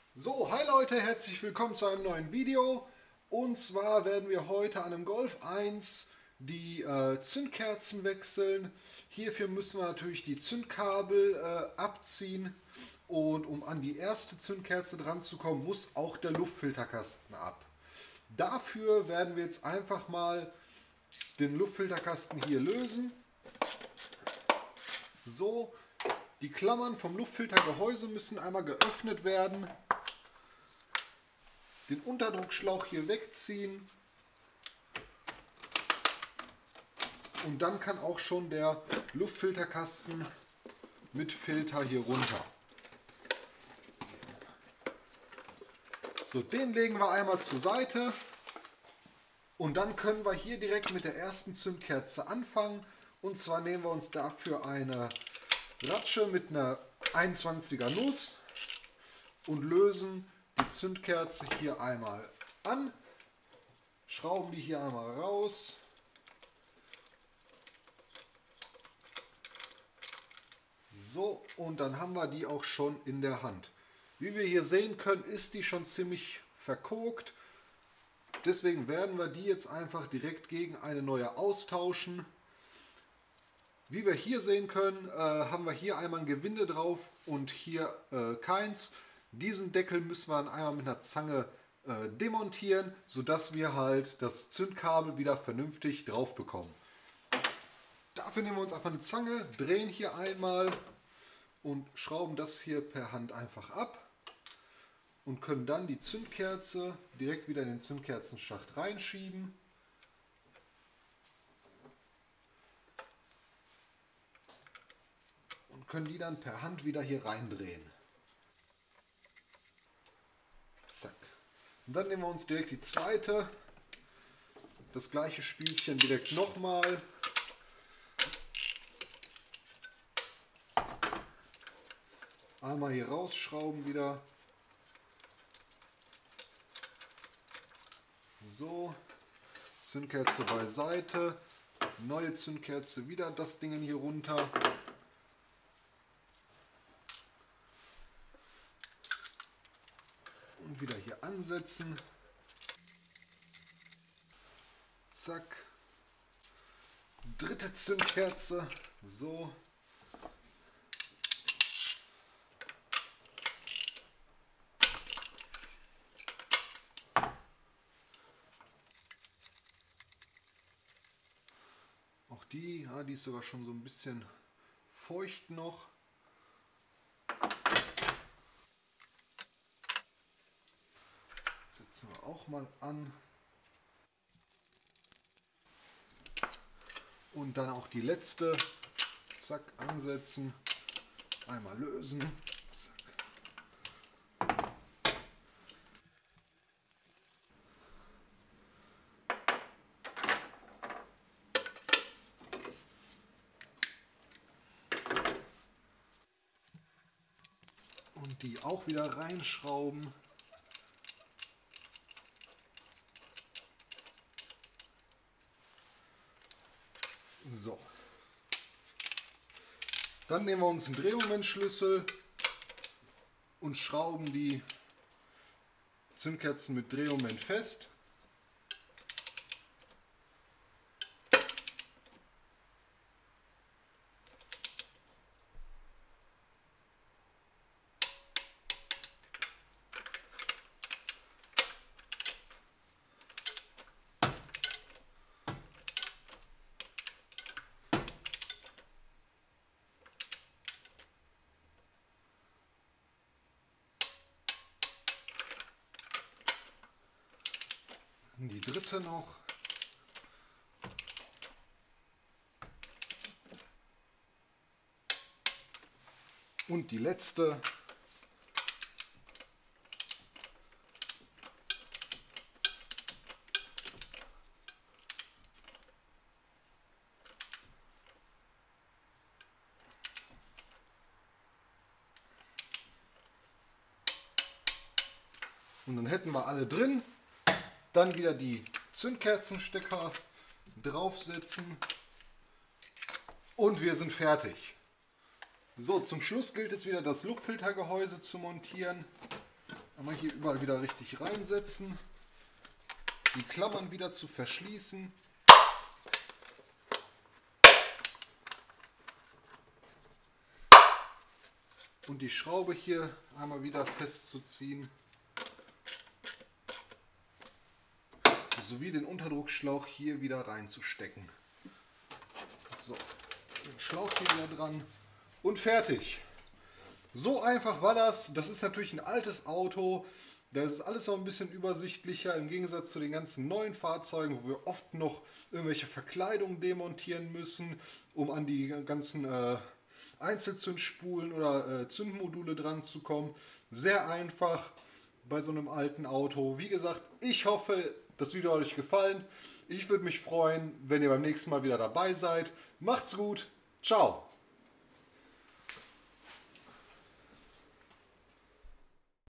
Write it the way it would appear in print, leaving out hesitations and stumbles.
So, hi Leute, herzlich willkommen zu einem neuen Video. Und zwar werden wir heute an einem Golf 1 die Zündkerzen wechseln. Hierfür müssen wir natürlich die Zündkabel abziehen. Und um an die erste Zündkerze dran zu kommen, muss auch der Luftfilterkasten ab. Dafür werden wir jetzt einfach mal den Luftfilterkasten hier lösen. So, die Klammern vom Luftfiltergehäuse müssen einmal geöffnet werden. Den Unterdruckschlauch hier wegziehen und dann kann auch schon der Luftfilterkasten mit Filter hier runter. So, den legen wir einmal zur Seite und dann können wir hier direkt mit der ersten Zündkerze anfangen. Und zwar nehmen wir uns dafür eine Ratsche mit einer 21er Nuss und lösen die Zündkerze hier einmal an, schrauben die hier einmal raus. So, und dann haben wir die auch schon in der Hand. Wie wir hier sehen können, ist die schon ziemlich verkokt. Deswegen werden wir die jetzt einfach direkt gegen eine neue austauschen. Wie wir hier sehen können, haben wir hier einmal ein Gewinde drauf und hier keins. Diesen Deckel müssen wir dann einmal mit einer Zange demontieren, sodass wir halt das Zündkabel wieder vernünftig drauf bekommen. Dafür nehmen wir uns einfach eine Zange, drehen hier einmal und schrauben das hier per Hand einfach ab und können dann die Zündkerze direkt wieder in den Zündkerzenschacht reinschieben. Und können die dann per Hand wieder hier reindrehen. Zack. Und dann nehmen wir uns direkt die zweite. Das gleiche Spielchen direkt nochmal. Einmal hier rausschrauben wieder. So. Zündkerze beiseite. Neue Zündkerze wieder das Ding hier runter. Und wieder hier ansetzen. Zack. Dritte Zündkerze. So. Auch die, ja, die ist sogar schon so ein bisschen feucht noch. Setzen wir auch mal an. Und dann auch die letzte. Zack, ansetzen. Einmal lösen. Zack. Und die auch wieder reinschrauben. So. Dann nehmen wir uns einen Drehmomentschlüssel und schrauben die Zündkerzen mit Drehmoment fest. Die dritte noch. Und die letzte. Und dann hätten wir alle drin. Dann wieder die Zündkerzenstecker draufsetzen und wir sind fertig. So, zum Schluss gilt es wieder das Luftfiltergehäuse zu montieren. Einmal hier überall wieder richtig reinsetzen. Die Klammern wieder zu verschließen. Und die Schraube hier einmal wieder festzuziehen. Sowie den Unterdruckschlauch hier wieder reinzustecken. So, den Schlauch hier wieder dran und fertig. So einfach war das. Das ist natürlich ein altes Auto. Da ist alles noch ein bisschen übersichtlicher im Gegensatz zu den ganzen neuen Fahrzeugen, wo wir oft noch irgendwelche Verkleidungen demontieren müssen, um an die ganzen Einzelzündspulen oder Zündmodule dran zu kommen. Sehr einfach bei so einem alten Auto. Wie gesagt, ich hoffe, das Video hat euch gefallen. Ich würde mich freuen, wenn ihr beim nächsten Mal wieder dabei seid. Macht's gut. Ciao.